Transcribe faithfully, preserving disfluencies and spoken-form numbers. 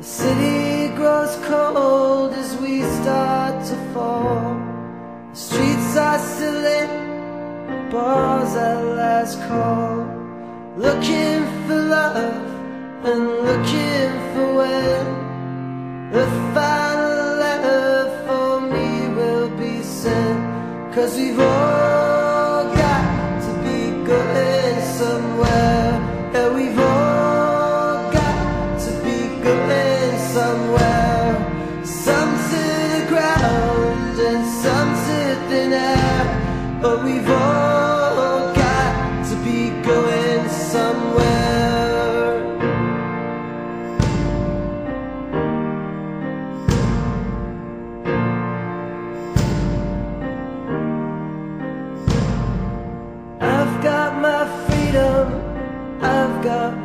city grows cold as we start to fall. The streets are still lit, bars at last call. Looking for love and looking for when the final letter for me will be sent. 'Cause we've all got to be going somewhere. Yeah, we've all got to be going somewhere. Some to the ground and some to thin air, but we've all got to be going somewhere. I've got my freedom, I've got